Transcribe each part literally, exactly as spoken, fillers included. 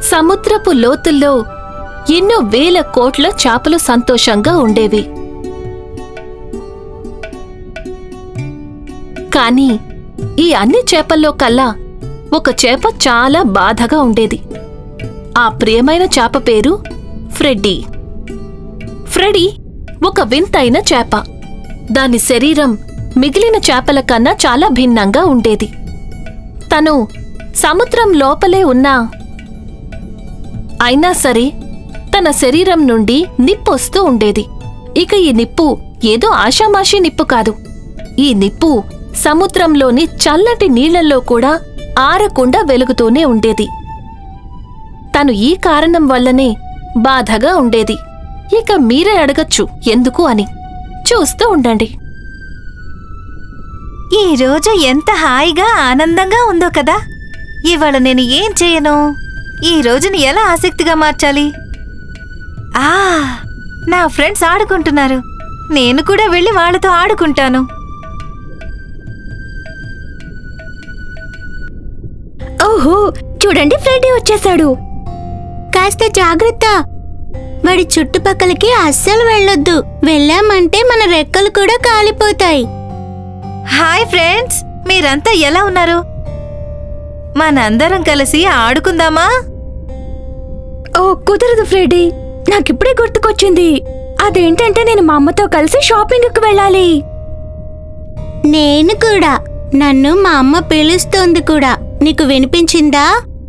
సముద్రపు లోతుల్లో ఎన్నో వేల కోట్ల చేపలు సంతోషంగా ఉండేవి. కాని ఈ అన్ని చేపల్లో కల్లా ఒక చేప చాలా బాధగా ఉండేది. ఆ ప్రియమైన చేప పేరు ఫ్రెడ్డీ. ఫ్రెడీ ఒక వింతైన చేప. దాని శరీరం మిగిలిన చేపల కన్నా చాలా భిన్నంగా ఉండేది. తను సముద్రం లోపలే ఉన్నా అయినా సరే తన శరీరం నుండి నిప్పొస్తూ ఉండేది. ఇక ఈ నిప్పు ఏదో ఆషామాషీ నిప్పు కాదు. ఈ నిప్పు సముద్రంలోని చల్లటి నీళ్లలో కూడా ఆరకుండా వెలుగుతూనే ఉండేది. తను ఈ కారణం వల్లనే బాధగా ఉండేది. ఇక మీరే అడగచ్చు ఎందుకు అని. చూస్తూ ఉండండి. ఈరోజు ఎంత హాయిగా ఆనందంగా ఉందో కదా. ఇవాళ నేను ఏం చేయను? ఈ రోజుని ఎలా ఆసక్తిగా మార్చాలి? ఆ నా ఫ్రెండ్స్ ఆడుకుంటున్నారు. నేను కూడా వెళ్ళి వాళ్ళతో ఆడుకుంటాను. ఓహో, చూడండి, ఫ్రెడీ వచ్చేశాడు. కాస్త జాగ్రత్త. వాడి చుట్టుపక్కలకి అస్సలు వెళ్ళొద్దు. వెళ్ళామంటే మన రెక్కలు కూడా కాలిపోతాయి. హాయ్ ఫ్రెండ్స్, మీరంతా ఎలా ఉన్నారు? మనందరం కలిసి ఆడుకుందామా? ఓ కుదరదు ఫ్రెడీ, నాకిప్పుడే గుర్తుకొచ్చింది. అదేంటంటే నేను మా అమ్మతో కలిసి షాపింగ్కి వెళ్ళాలి. నేను కూడా. నన్ను మా అమ్మ పిలుస్తోంది కూడా. నీకు వినిపించిందా?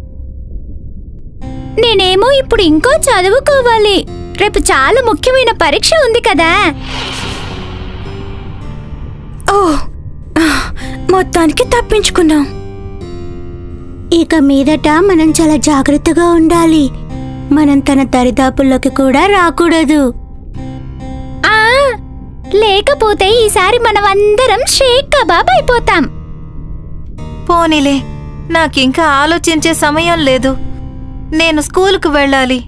నేనేమో ఇప్పుడు ఇంకో చదువుకోవాలి. రేపు చాలా ముఖ్యమైన పరీక్ష ఉంది కదా. ఓ, మొత్తానికి తప్పించుకున్నాం. ఇక మీదట మనం చాలా జాగ్రత్తగా ఉండాలి. మనం తన దరిదాపుల్లోకి కూడా రాకూడదు. ఆ లేకపోతే ఈసారి మనం అందరం షేక్ కబాబ్ అయిపోతాం. పోనీలే, నాకింకా ఆలోచించే సమయం లేదు. నేను స్కూలుకు వెళ్ళాలి.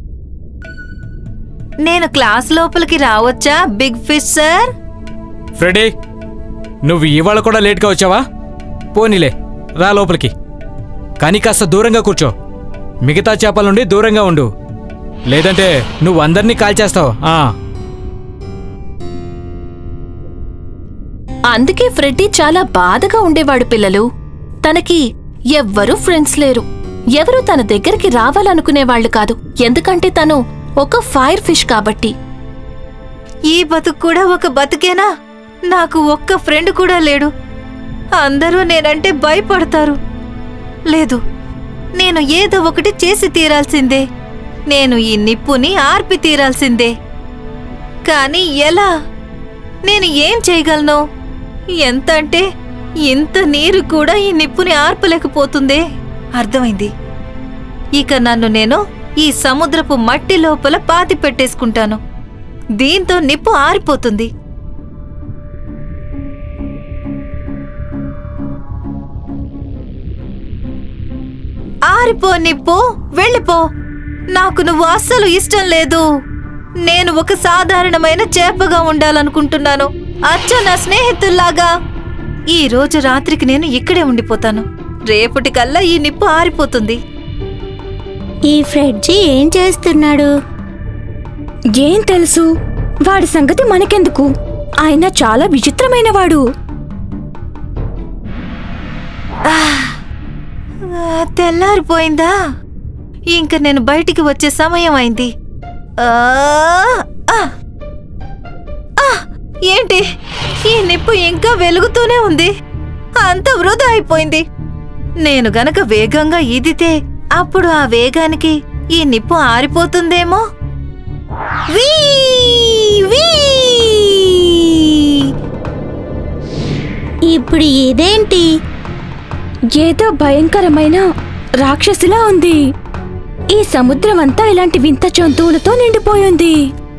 నేను క్లాస్ లోపలికి రావచ్చా బిగ్ ఫిష్ సార్? ఫ్రెడీ, నువ్వు ఇవాళ కూడా లేట్గా వచ్చావా? పోనీలే, రా లోపలికి. కానీ కాస్త దూరంగా కూర్చో. మిగతా చేపల నుండి దూరంగా ఉండు, లేదంటే నువ్వు అందరినీ కాల్చేస్తావు. ఆ అందుకే ఫ్రెడ్డీ చాలా బాధగా ఉండేవాడు. పిల్లలు, తనకి ఎవ్వరూ ఫ్రెండ్స్ లేరు. ఎవరూ తన దగ్గరికి రావాలనుకునేవాళ్లు కాదు. ఎందుకంటే తను ఒక ఫైర్ ఫిష్ కాబట్టి. ఈ బతుకు కూడా ఒక బతుకేనా? నాకు ఒక్క ఫ్రెండ్ కూడా లేడు. అందరూ నేనంటే భయపడతారు. లేదు, నేను ఏదో ఒకటి చేసి తీరాల్సిందే. నేను ఈ నిప్పుని ఆర్పి తీరాల్సిందే. కానీ ఎలా? నేను ఏం చేయగలను? ఎంతంటే ఇంత నీరు కూడా ఈ నిప్పుని ఆర్పలేకపోతుందే. అర్థమైంది. ఇక నన్ను నేను ఈ సముద్రపు మట్టి లోపల పాతి పెట్టేసుకుంటాను. దీంతో నిప్పు ఆరిపోతుంది. ఆరిపో నిప్పు, వెళ్ళిపో. నాకు నువ్వు అస్సలు ఇష్టం లేదు. నేను ఒక సాధారణమైన చేపగా ఉండాలనుకుంటున్నాను, అచ్చ నా స్నేహితుల్లాగా. ఈ రోజు రాత్రికి నేను ఇక్కడే ఉండిపోతాను. రేపటికల్లా ఈ నిప్పు ఆరిపోతుంది. ఈ ఫ్రెడ్జీ ఏం చేస్తున్నాడు? ఏం తెలుసు? వాడి సంగతి మనకెందుకు? ఆయన చాలా విచిత్రమైన వాడు. తెల్లారిపోయిందా? ఇంక నేను బయటికి వచ్చే సమయం అయింది. ఏంటి, ఈ నిప్పు ఇంకా వెలుగుతూనే ఉంది. అంత వృధా అయిపోయింది. నేను గనక వేగంగా ఈదితే అప్పుడు ఆ వేగానికి ఈ నిప్పు ఆరిపోతుందేమో. ఇప్పుడు ఇదేంటి? ఏదో భయంకరమైన రాక్షసులా ఉంది. ఈ సముద్రం అంతా ఇలాంటి వింత జంతువులతో నిండిపోయింది.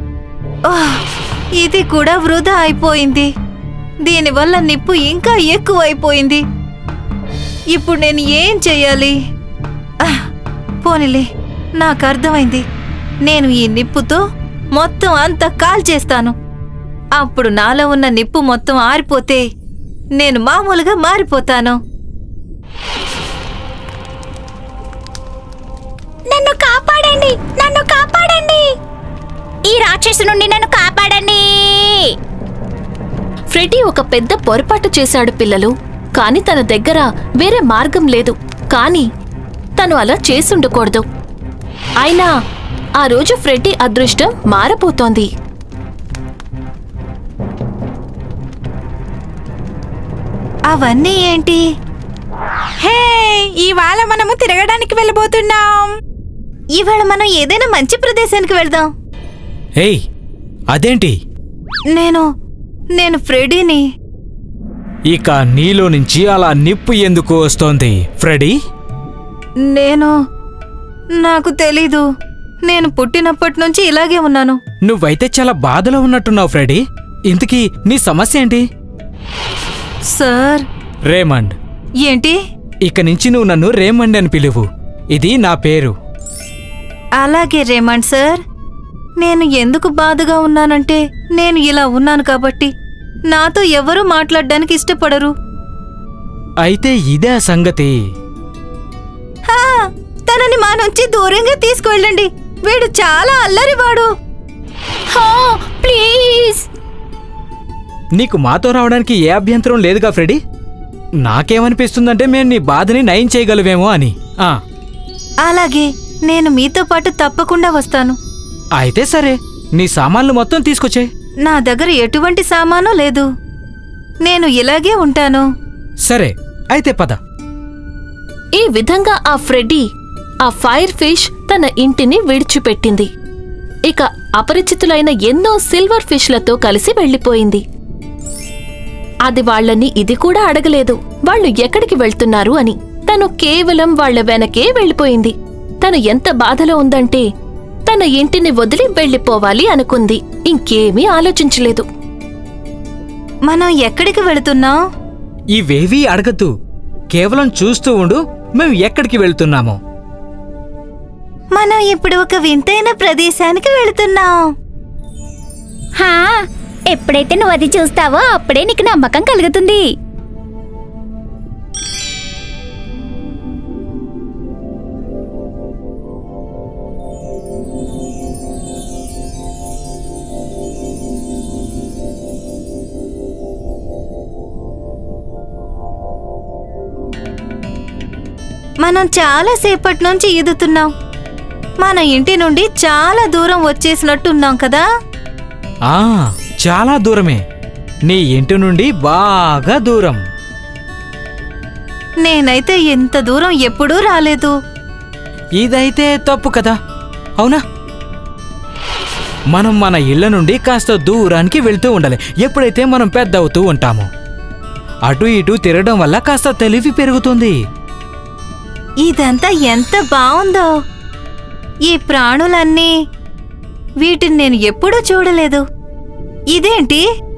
ఇది కూడా వృధా అయిపోయింది. దీనివల్ల నిప్పు ఇంకా ఎక్కువైపోయింది. ఇప్పుడు నేను ఏం చెయ్యాలి? పోనీలే, నాకు అర్థమైంది. నేను ఈ నిప్పుతో మొత్తం అంతా కాల్చేస్తాను. అప్పుడు నాలో ఉన్న నిప్పు మొత్తం ఆరిపోతే నేను మామూలుగా మారిపోతాను. నన్ను నన్ను కాపాడండి, ఈ రాక్షసు నుండి నన్ను కాపాడండి. ఫ్రెడీ ఒక పెద్ద పొరపాటు చేశాడు పిల్లలు. కాని తన దగ్గర వేరే మార్గం లేదు. కాని తను అలా చేసుండకూడదు. అయినా ఆ రోజు ఫ్రెడీ అదృష్టం మారబోతోంది. అవన్నీ ఏంటి? హే, ఇవాళ మనము తిరగడానికి వెళ్ళబోతున్నాం. ఇవాళ మనం ఏదైనా మంచి ప్రదేశానికి వెళ్దాం. ఏయ్, అదేంటి? నేను నేను ఫ్రెడీని. ఇక నీలో నుంచి అలా నిప్పు ఎందుకు వస్తోంది ఫ్రెడీ? నేను నాకు తెలీదు. నేను పుట్టినప్పటి నుంచి ఇలాగే ఉన్నాను. నువ్వైతే చాలా బాధలో ఉన్నట్టున్నావు ఫ్రెడీ. ఇంతకీ నీ సమస్య ఏంటి? సార్. రేమండ్. ఏంటి? ఇక నుంచి నువ్వు నన్ను రేమండ్ అని పిలువు. ఇది నా పేరు. అలాగే రేమండ్ సార్. నేను ఎందుకు బాధగా ఉన్నానంటే నేను ఇలా ఉన్నాను కాబట్టి. నాతో ఎవరూ మాట్లాడడానికి ఇష్టపడరు. అయితే ఇదే సంగతి. హా, తనని మా నుంచి దూరంగా తీసుకువెళ్ళండి. వీడు చాలా అల్లరివాడు. హా, ప్లీజ్. నీకు మాతో రావడానికి ఏ అభ్యంతరం లేదుగా ఫ్రెడీ? నాకేమనిపిస్తుందంటే మేము నీ బాధని నయం చేయగలవేమో అని. ఆ అలాగే, నేను మీతో పాటు తప్పకుండా వస్తాను. అయితే సరే, నీ సామాన్లు మొత్తం తీసుకొచ్చే. నా దగ్గర ఎటువంటి సామాను లేదు. నేను ఇలాగే ఉంటాను. సరే, అయితే పద. ఈ విధంగా ఆ ఫ్రెడీ ఆ ఫైర్ ఫిష్ తన ఇంటిని విడిచిపెట్టింది. ఇక అపరిచితులైన ఎన్నో సిల్వర్ ఫిష్లతో కలిసి వెళ్లిపోయింది. అది వాళ్లని ఇది కూడా అడగలేదు వాళ్ళు ఎక్కడికి వెళ్తున్నారు అని. తను కేవలం వాళ్ల వెనకే వెళ్లిపోయింది. తను ఎంత బాధలో ఉందంటే తన ఇంటిని వదిలి వెళ్లిపోవాలి అనుకుంది. ఇంకేమీ ఆలోచించలేదు. మనం ఎక్కడికి వెళుతున్నాం? ఇవేవీ అడగద్దు, కేవలం చూస్తూ ఉండు మేము ఎక్కడికి వెళ్తున్నామో. మనం ఇప్పుడు ఒక వింతైన ప్రదేశానికి వెళుతున్నాం. హా, ఎప్పుడైతే నువ్వు అది చూస్తావో అప్పుడే నీకు నమ్మకం కలుగుతుంది. మనం చాలా సేపటి నుంచి ఈదుతున్నాం. మన ఇంటి నుండి చాలా దూరం వచ్చేసినట్టున్నాం కదా. ఆ చాలా దూరమే. నీ ఇంటి నుండి బాగా దూరం. నేనైతే ఇంత దూరం ఎప్పుడూ రాలేదు. ఇదైతే తప్పు కదా, అవునా? మనం మన ఇళ్ల నుండి కాస్త దూరానికి వెళ్తూ ఉండాలి ఎప్పుడైతే మనం పెద్ద అవుతూ ఉంటామో. అటు ఇటు తిరగడం వల్ల కాస్త తెలివి పెరుగుతుంది. ఇదంతా ఎంత బావుందో. ఈ ప్రాణులన్నీ, వీటిని నేను ఎప్పుడూ చూడలేదు. ఇదేంటి?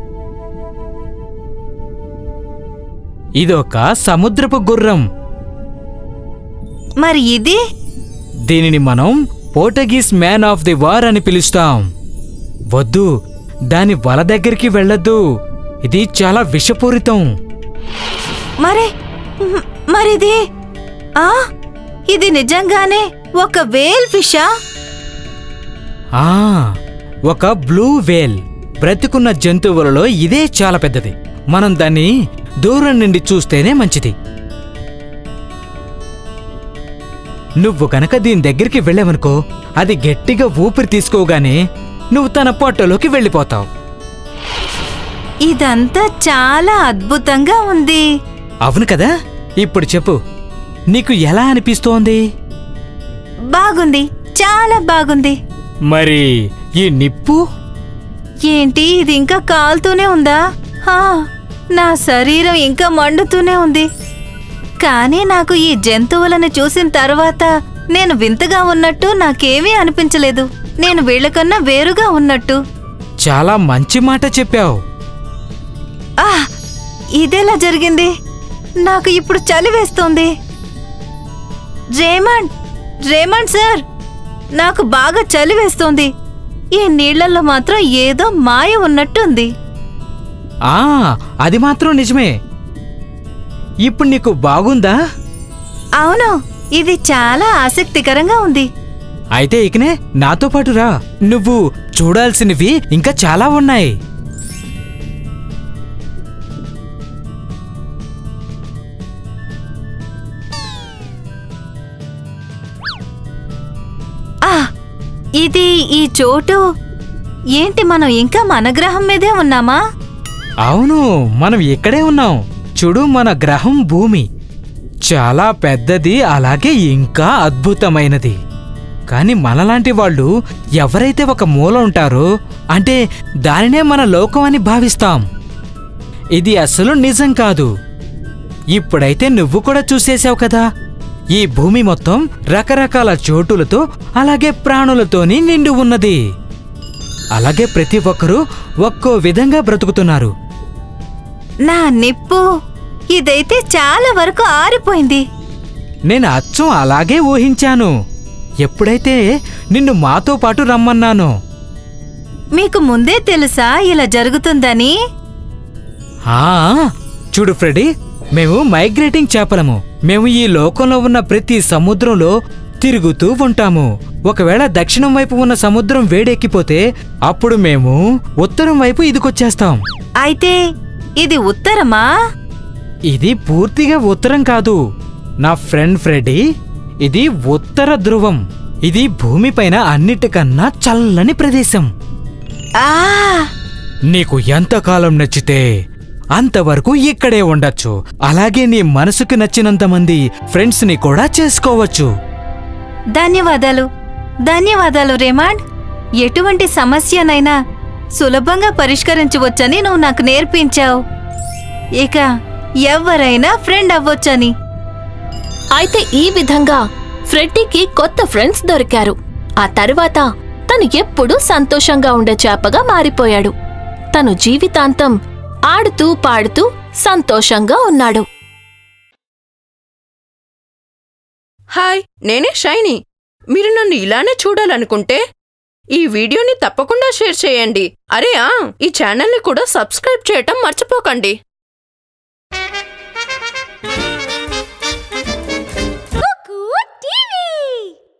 ఇదొక సముద్రపు గుర్రం. మరి ఇది? దీనిని మనం Portuguese man of the war అని పిలుస్తాం. వద్దు, దాని వల దగ్గరికి వెళ్ళొద్దు. ఇది చాలా విషపూరితం. మరి మరిది? ఆ ఇది నిజంగానే ఒక వేల్ ఫిషా? ఆ ఒక బ్లూ వేల్. బ్రతికున్న జంతువులలో ఇదే చాలా పెద్దది. మనం దాన్ని దూరం నుండి చూస్తేనే మంచిది. నువ్వు కనుక దీని దగ్గరికి వెళ్ళావనుకో, అది గట్టిగా ఊపిరి తీసుకోగానే నువ్వు తన పొట్టలోకి వెళ్ళిపోతావు. ఇదంతా చాలా అద్భుతంగా ఉంది. అవును కదా? ఇప్పుడు చెప్పు, నీకు ఎలా అనిపిస్తోంది? బాగుంది, చాలా బాగుంది. మరి ఈ నిప్పు? ఏంటి, ఇది ఇంకా కాలుతూనే ఉందా? హా, నా శరీరం ఇంకా మండుతూనే ఉంది. కానీ నాకు ఈ జంతువులను చూసిన తర్వాత నేను వింతగా ఉన్నట్టు నాకేమీ అనిపించలేదు. నేను వీళ్ళకన్నా వేరుగా ఉన్నట్టు. చాలా మంచి మాట చెప్పావు. ఆ ఇదెలా జరిగింది? నాకు ఇప్పుడు చలి వేస్తోంది. రేమండ్ రేమండ్ సార్, నాకు బాగా చలి వేస్తోంది. ఈ నీళ్లలో మాత్రం ఏదో మాయ ఉన్నట్టుంది. ఆ అది మాత్రం నిజమే. ఇప్పుడు నీకు బాగుందా? అవును, ఇది చాలా ఆసక్తికరంగా ఉంది. అయితే ఇకనే నాతో పాటు రా. నువ్వు చూడాల్సినవి ఇంకా చాలా ఉన్నాయి. ఆ ఇది ఈ చోటు ఏంటి? మనం ఇంకా మన గ్రహం మీదే ఉన్నామా? అవును, మనం ఇక్కడే ఉన్నాం. చూడు, మన గ్రహం భూమి చాలా పెద్దది, అలాగే ఇంకా అద్భుతమైనది. కాని మనలాంటి వాళ్ళు ఎవరైతే ఒక మూల ఉంటారో అంటే దానినే మన లోకం అని భావిస్తాం. ఇది అసలు నిజం కాదు. ఇప్పుడైతే నువ్వు కూడా చూసేశావు కదా, ఈ భూమి మొత్తం రకరకాల చోటులతో అలాగే ప్రాణులతోని నిండి ఉన్నది. అలాగే ప్రతి ఒక్కరూ ఒక్కో విధంగా బ్రతుకుతున్నారు. నా నిప్పు ఇదైతే చాలా వరకు ఆరిపోయింది. నేను అచ్చం అలాగే ఊహించాను ఎప్పుడైతే నిన్ను మాతో పాటు రమ్మన్నానో. మీకు ముందే తెలుసా ఇలా జరుగుతుందని? ఆ చూడు ఫ్రెడీ, మేము మైగ్రేటింగ్ చేపలము. మేము ఈ లోకంలో ఉన్న ప్రతి సముద్రంలో తిరుగుతూ ఉంటాము. ఒకవేళ దక్షిణం వైపు ఉన్న సముద్రం వేడెక్కిపోతే అప్పుడు మేము ఉత్తరం వైపు ఇదికొచ్చేస్తాం. అయితే ఇది ఉత్తరమా? ఇది పూర్తిగా ఉత్తరం కాదు నా ఫ్రెండ్ ఫ్రెడీ, ఇది ఉత్తర ధ్రువం. ఇది భూమిపైన అన్నిటికన్నా చల్లని ప్రదేశం. ఆ నీకు ఎంతకాలం నచ్చితే అంతవరకు ఇక్కడే ఉండొచ్చు. అలాగే నీ మనసుకు నచ్చినంత మంది ఫ్రెండ్స్ ని కూడా చేసుకోవచ్చు. ధన్యవాదాలు ధన్యవాదాలు రేమాండ్. ఎటువంటి సమస్యనైనా సులభంగా పరిష్కరించవచ్చని నువ్వు నాకు నేర్పించావు. ఇక ఎవరైనా ఫ్రెండ్ అవ్వొచ్చని. అయితే ఈ విధంగా ఫ్రెడ్డీకి కొత్త ఫ్రెండ్స్ దొరికారు. ఆ తరువాత తను ఎప్పుడూ సంతోషంగా ఉండే చేపగా మారిపోయాడు. తను జీవితాంతం ఆడుతూ పాడుతూ సంతోషంగా ఉన్నాడు. హాయ్, నేనే షైనీ. మీరు నన్ను ఇలానే చూడాలనుకుంటే ఈ వీడియోని తప్పకుండా షేర్ చేయండి. అరే ఆ ఈ ఛానల్ని కూడా సబ్స్క్రైబ్ చేయటం మర్చిపోకండి.